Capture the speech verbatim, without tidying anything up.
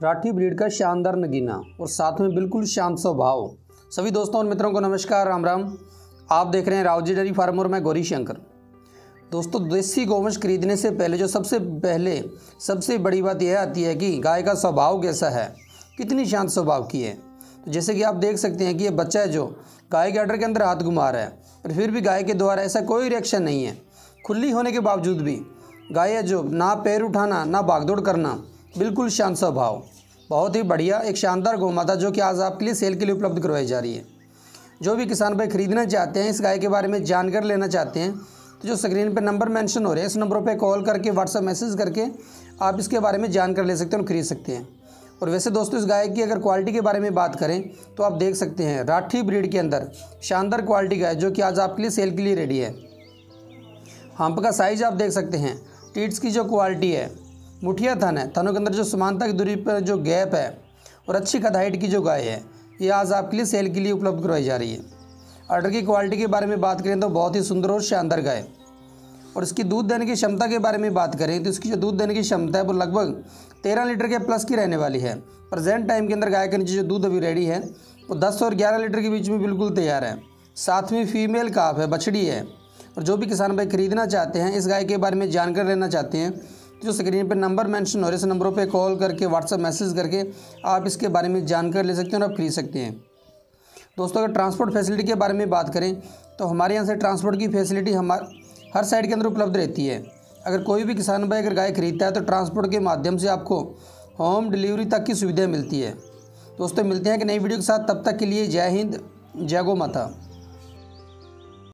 Rathi breed का शानदार नगीना और साथ में बिल्कुल शांत स्वभाव। सभी दोस्तों और मित्रों को नमस्कार, राम राम। आप देख रहे हैं रावजी डेयरी फार्म और मैं गौरी शंकर। दोस्तों, देसी गौवंश खरीदने से पहले जो सबसे पहले सबसे बड़ी बात यह आती है कि गाय का स्वभाव कैसा है, कितनी शांत स्वभाव की है। तो जैसे कि आप देख सकते हैं कि ये बच्चा है जो गाय के अडर के अंदर हाथ घुमा रहा है, पर फिर भी गाय के द्वारा ऐसा कोई रिएक्शन नहीं है। खुली होने के बावजूद भी गाय है जो ना पैर उठाना ना भागदौड़ करना, बिल्कुल शांत स्वभाव। बहुत ही बढ़िया एक शानदार गौ माता जो कि आज आपके लिए सेल के लिए उपलब्ध करवाई जा रही है। जो भी किसान भाई खरीदना चाहते हैं, इस गाय के बारे में जानकारी लेना चाहते हैं, तो जो स्क्रीन पर नंबर मेंशन हो रहे हैं इस नंबरों पे कॉल करके व्हाट्सएप मैसेज करके आप इसके बारे में जानकारी ले सकते हैं और खरीद सकते हैं। और वैसे दोस्तों, इस गाय की अगर क्वालिटी के बारे में बात करें तो आप देख सकते हैं राठी ब्रीड के अंदर शानदार क्वालिटी गाय जो कि आज आपके लिए सेल के लिए रेडी है। हम्प का साइज आप देख सकते हैं, टीट्स की जो क्वालिटी है, मुठिया थन है, थनों के अंदर जो समानता की दूरी पर जो गैप है और अच्छी कद हाइट की जो गाय है, ये आज आपके लिए सेल के लिए उपलब्ध करवाई जा रही है। ऑर्डर की क्वालिटी के बारे में बात करें तो बहुत ही सुंदर और शानदार गाय। और इसकी दूध देने की क्षमता के बारे में बात करें तो इसकी जो दूध देने की क्षमता है वो लगभग तेरह लीटर के प्लस की रहने वाली है। प्रेजेंट टाइम के अंदर गाय के नीचे जो दूध अभी रेडी है वो दस और ग्यारह लीटर के बीच में बिल्कुल तैयार है। साथ में फीमेल काफ है, बछड़ी है। और जो भी किसान भाई खरीदना चाहते हैं, इस गाय के बारे में जानकारी लेना चाहते हैं, तो जो स्क्रीन पर नंबर मेंशन हो रहे इस नंबरों पे कॉल करके व्हाट्सएप मैसेज करके आप इसके बारे में जानकारी ले सकते हैं और आप खरीद सकते हैं। दोस्तों, अगर ट्रांसपोर्ट फैसिलिटी के बारे में बात करें तो हमारे यहाँ से ट्रांसपोर्ट की फैसिलिटी हमारे हर साइड के अंदर उपलब्ध रहती है। अगर कोई भी किसान भाई अगर गाय खरीदता है तो ट्रांसपोर्ट के माध्यम से आपको होम डिलीवरी तक की सुविधा मिलती है। दोस्तों, मिलते हैं कि नई वीडियो के साथ, तब तक के लिए जय हिंद, जय गौ माता।